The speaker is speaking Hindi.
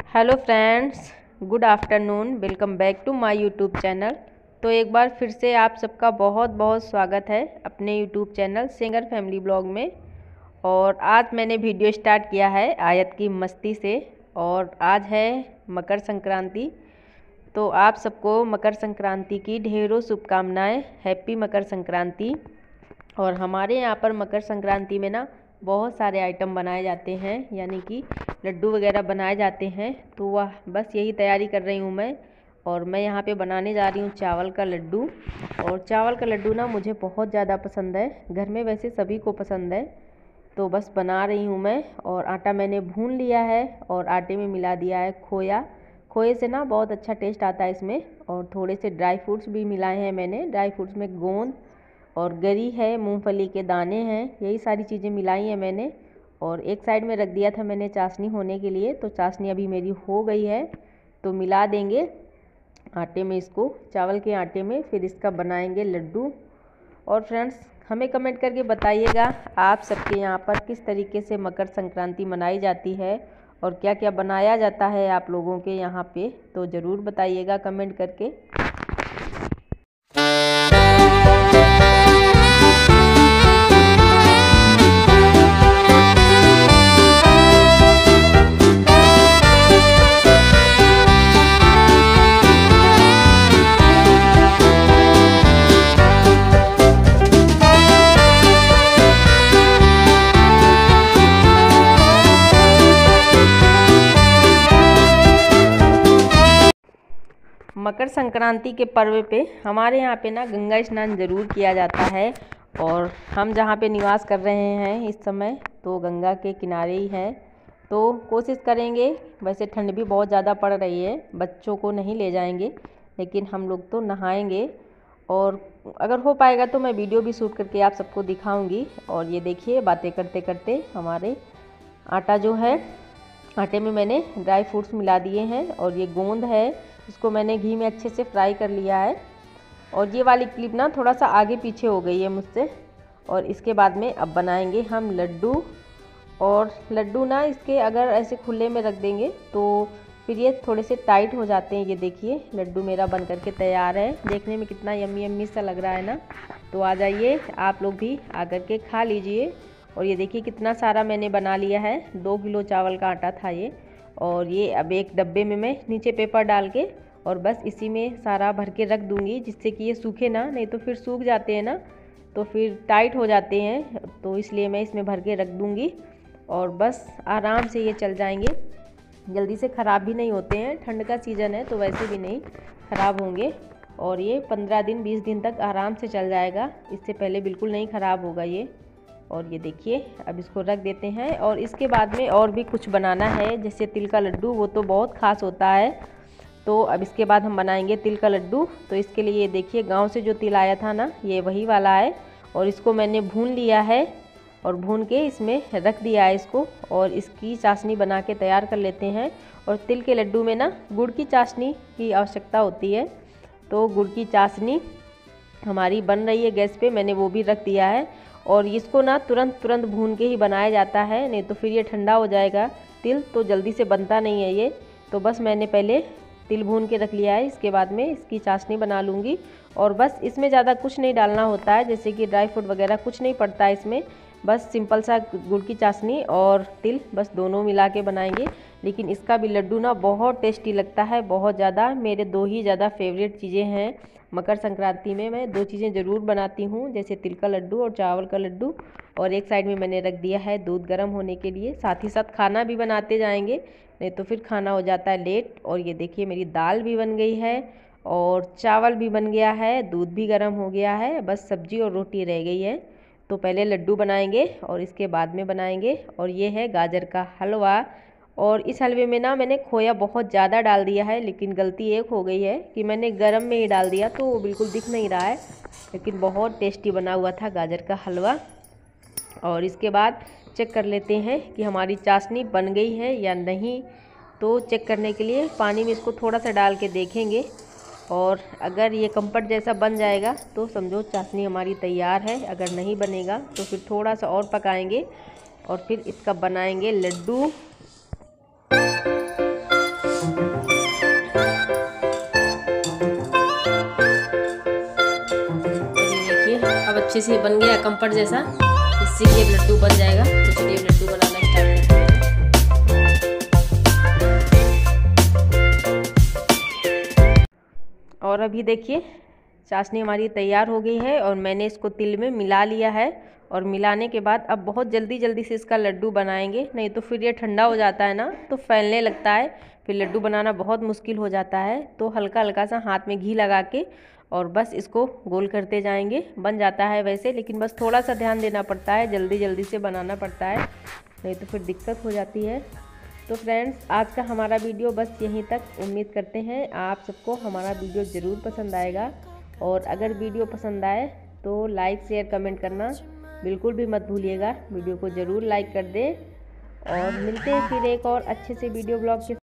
Hello friends, good afternoon. Welcome back to my YouTube channel. तो एक बार फिर से आप सबका बहुत बहुत स्वागत है अपने YouTube channel singer family blog में। और आज मैंने वीडियो स्टार्ट किया है आयत की मस्ती से। और आज है मकर संक्रांति, तो आप सबको मकर संक्रांति की ढेरों शुभकामनाएं। हैप्पी मकर संक्रांति। और हमारे यहाँ पर मकर संक्रांति में ना बहुत सारे आइटम बनाए जाते हैं, यानी कि लड्डू वगैरह बनाए जाते हैं। तो वह बस यही तैयारी कर रही हूँ मैं। और मैं यहाँ पे बनाने जा रही हूँ चावल का लड्डू। और चावल का लड्डू ना मुझे बहुत ज़्यादा पसंद है, घर में वैसे सभी को पसंद है। तो बस बना रही हूँ मैं। और आटा मैंने भून लिया है और आटे में मिला दिया है खोया। खोए से ना बहुत अच्छा टेस्ट आता है इसमें। और थोड़े से ड्राई फ्रूट्स भी मिलाए हैं मैंने। ड्राई फ्रूट्स में गोंद और गरी है, मूंगफली के दाने हैं, यही सारी चीज़ें मिलाई हैं मैंने। और एक साइड में रख दिया था मैंने चाशनी होने के लिए। तो चाशनी अभी मेरी हो गई है, तो मिला देंगे आटे में, इसको चावल के आटे में, फिर इसका बनाएंगे लड्डू। और फ्रेंड्स, हमें कमेंट करके बताइएगा आप सबके यहाँ पर किस तरीके से मकर संक्रांति मनाई जाती है और क्या क्या बनाया जाता है आप लोगों के यहाँ पे। तो ज़रूर बताइएगा कमेंट करके। मकर संक्रांति के पर्व पे हमारे यहाँ पे ना गंगा स्नान ज़रूर किया जाता है। और हम जहाँ पे निवास कर रहे हैं इस समय, तो गंगा के किनारे ही है। तो कोशिश करेंगे, वैसे ठंड भी बहुत ज़्यादा पड़ रही है, बच्चों को नहीं ले जाएंगे, लेकिन हम लोग तो नहाएंगे। और अगर हो पाएगा तो मैं वीडियो भी शूट करके आप सबको दिखाऊंगी। और ये देखिए, बातें करते करते हमारे आटा जो है, आटे में मैंने ड्राई फ्रूट्स मिला दिए हैं। और ये गोंद है, इसको मैंने घी में अच्छे से फ्राई कर लिया है। और ये वाली क्लिप ना थोड़ा सा आगे पीछे हो गई है मुझसे। और इसके बाद में अब बनाएंगे हम लड्डू। और लड्डू ना इसके अगर ऐसे खुले में रख देंगे तो फिर ये थोड़े से टाइट हो जाते हैं। ये देखिए, लड्डू मेरा बन करके तैयार है। देखने में कितना यम्मी यम्मी सा लग रहा है ना। तो आ जाइए आप लोग भी आकर के खा लीजिए। और ये देखिए कितना सारा मैंने बना लिया है, 2 किलो चावल का आटा था ये। और ये अब एक डब्बे में मैं नीचे पेपर डाल के और बस इसी में सारा भर के रख दूंगी, जिससे कि ये सूखे ना, नहीं तो फिर सूख जाते हैं ना, तो फिर टाइट हो जाते हैं। तो इसलिए मैं इसमें भर के रख दूंगी और बस आराम से ये चल जाएंगे। जल्दी से ख़राब भी नहीं होते हैं, ठंड का सीज़न है तो वैसे भी नहीं ख़राब होंगे। और ये 15 दिन 20 दिन तक आराम से चल जाएगा, इससे पहले बिल्कुल नहीं ख़राब होगा ये। और ये देखिए, अब इसको रख देते हैं। और इसके बाद में और भी कुछ बनाना है, जैसे तिल का लड्डू, वो तो बहुत ख़ास होता है। तो अब इसके बाद हम बनाएंगे तिल का लड्डू। तो इसके लिए ये देखिए, गांव से जो तिल आया था ना, ये वही वाला है। और इसको मैंने भून लिया है और भून के इसमें रख दिया है इसको। और इसकी चाशनी बना के तैयार कर लेते हैं। और तिल के लड्डू में ना गुड़ की चाशनी की आवश्यकता होती है, तो गुड़ की चाशनी हमारी बन रही है गैस पे, मैंने वो भी रख दिया है। और इसको ना तुरंत भून के ही बनाया जाता है, नहीं तो फिर ये ठंडा हो जाएगा तिल, तो जल्दी से बनता नहीं है ये। तो बस मैंने पहले तिल भून के रख लिया है, इसके बाद में इसकी चाशनी बना लूँगी। और बस इसमें ज़्यादा कुछ नहीं डालना होता है, जैसे कि ड्राई फ्रूट वगैरह कुछ नहीं पड़ता है इसमें। बस सिंपल सा गुड़ की चाशनी और तिल, बस दोनों मिला के बनाएंगे। लेकिन इसका भी लड्डू ना बहुत टेस्टी लगता है, बहुत ज़्यादा। मेरे 2 ही ज़्यादा फेवरेट चीज़ें हैं मकर संक्रांति में। मैं 2 चीज़ें ज़रूर बनाती हूँ, जैसे तिल का लड्डू और चावल का लड्डू। और एक साइड में मैंने रख दिया है दूध गर्म होने के लिए, साथ ही साथ खाना भी बनाते जाएंगे, नहीं तो फिर खाना हो जाता है लेट। और ये देखिए, मेरी दाल भी बन गई है और चावल भी बन गया है, दूध भी गर्म हो गया है, बस सब्जी और रोटी रह गई है। तो पहले लड्डू बनाएंगे और इसके बाद में बनाएंगे। और ये है गाजर का हलवा। और इस हलवे में ना मैंने खोया बहुत ज़्यादा डाल दिया है, लेकिन गलती एक हो गई है कि मैंने गरम में ही डाल दिया, तो वो बिल्कुल दिख नहीं रहा है। लेकिन बहुत टेस्टी बना हुआ था गाजर का हलवा। और इसके बाद चेक कर लेते हैं कि हमारी चाशनी बन गई है या नहीं। तो चेक करने के लिए पानी में इसको थोड़ा सा डाल के देखेंगे। और अगर ये कंपट जैसा बन जाएगा तो समझो चाशनी हमारी तैयार है। अगर नहीं बनेगा तो फिर थोड़ा सा और पकाएंगे और फिर इसका बनाएंगे लड्डू। अच्छे से बन गया कंफर्ट जैसा, इससे ये लड्डू बन जाएगा। तो चलिए लड्डू बनाना स्टार्ट करते हैं। और अभी देखिए चाशनी हमारी तैयार हो गई है और मैंने इसको तिल में मिला लिया है। और मिलाने के बाद अब बहुत जल्दी जल्दी से इसका लड्डू बनाएंगे, नहीं तो फिर ये ठंडा हो जाता है ना तो फैलने लगता है, फिर लड्डू बनाना बहुत मुश्किल हो जाता है। तो हल्का हल्का सा हाथ में घी लगा के और बस इसको गोल करते जाएंगे। बन जाता है वैसे, लेकिन बस थोड़ा सा ध्यान देना पड़ता है, जल्दी जल्दी से बनाना पड़ता है, नहीं तो फिर दिक्कत हो जाती है। तो फ्रेंड्स आज का हमारा वीडियो बस यहीं तक। उम्मीद करते हैं आप सबको हमारा वीडियो ज़रूर पसंद आएगा। और अगर वीडियो पसंद आए तो लाइक शेयर कमेंट करना बिल्कुल भी मत भूलिएगा। वीडियो को ज़रूर लाइक कर दें और मिलते हैं फिर एक और अच्छे से वीडियो ब्लॉग के